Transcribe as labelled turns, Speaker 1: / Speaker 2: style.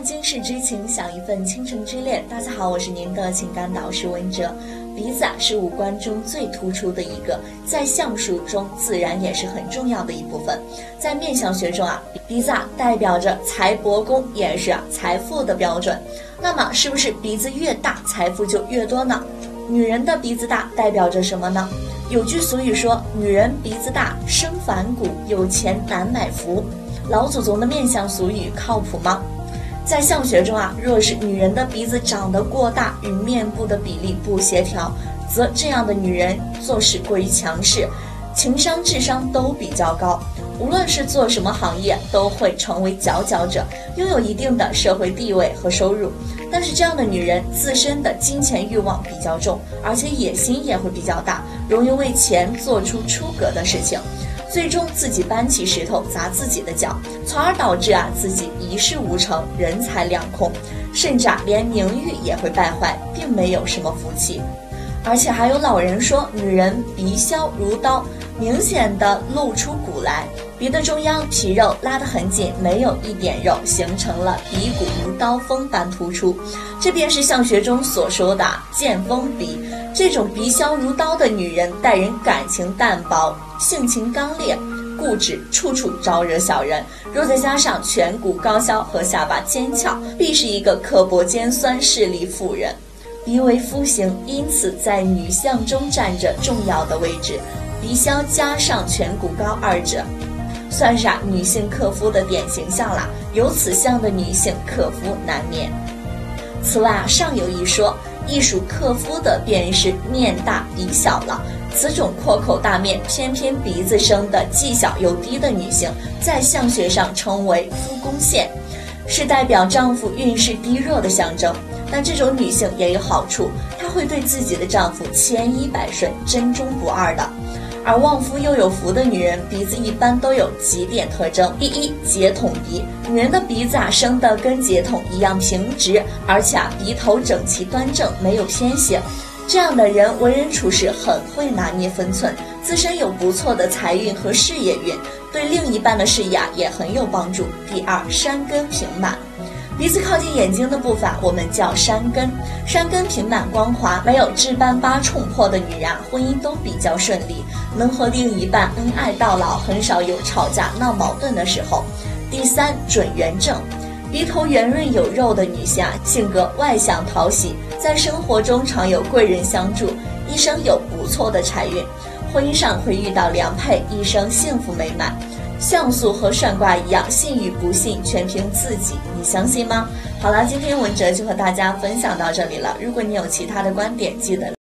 Speaker 1: 经世之情，享一份倾城之恋。大家好，我是您的情感导师文哲。鼻子是五官中最突出的一个，在相术中自然也是很重要的一部分。在面相学中鼻子代表着财帛宫，也是财富的标准。那么是不是鼻子越大，财富就越多呢？女人的鼻子大代表着什么呢？有句俗语说，女人鼻子大生反骨，有钱难买福。老祖宗的面相俗语靠谱吗？在相学中若是女人的鼻子长得过大，与面部的比例不协调，则这样的女人做事过于强势，情商智商都比较高，无论是做什么行业都会成为佼佼者，拥有一定的社会地位和收入。但是这样的女人自身的金钱欲望比较重，而且野心也会比较大，容易为钱做出出格的事情，最终自己搬起石头砸自己的脚，从而导致自己一事无成，人财两空，甚至连名誉也会败坏，并没有什么福气。而且还有老人说，女人鼻削如刀，明显的露出骨来，鼻的中央皮肉拉得很紧，没有一点肉，形成了鼻骨如刀锋般突出，这便是相学中所说的剑锋鼻。这种鼻削如刀的女人，待人感情淡薄，性情刚烈，固执，处处招惹小人。若再加上颧骨高削和下巴尖翘，必是一个刻薄尖酸势利妇人。鼻为夫形，因此在女相中占着重要的位置。鼻削加上颧骨高二者，算是女性克夫的典型相了。有此相的女性克夫难免。此外尚有一说，艺术克夫的便是面大鼻小了。此种阔口大面，偏偏鼻子生的既小又低的女性，在相学上称为夫宫线，是代表丈夫运势低弱的象征。但这种女性也有好处，她会对自己的丈夫千依百顺，真忠不二的。而旺夫又有福的女人，鼻子一般都有几点特征：第一，节筒鼻。女人的鼻子生得跟节筒一样平直，而且鼻头整齐端正，没有偏斜。这样的人为人处事很会拿捏分寸，自身有不错的财运和事业运，对另一半的事业也很有帮助。第二，山根平满。鼻子靠近眼睛的部分我们叫山根，山根平满光滑，没有痣斑疤冲破的女人婚姻都比较顺利，能和另一半恩爱到老，很少有吵架闹矛盾的时候。第三，准圆正。鼻头圆润有肉的女性性格外向讨喜，在生活中常有贵人相助，一生有不错的财运，婚姻上会遇到良配，一生幸福美满。相术和算卦一样，信与不信全凭自己，你相信吗？好了，今天文哲就和大家分享到这里了。如果你有其他的观点，记得